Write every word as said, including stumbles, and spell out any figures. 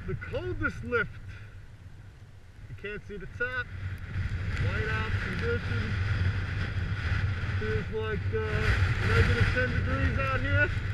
the coldest lift. You can't see the top. Whiteout conditions. Feels like uh, negative ten degrees out here.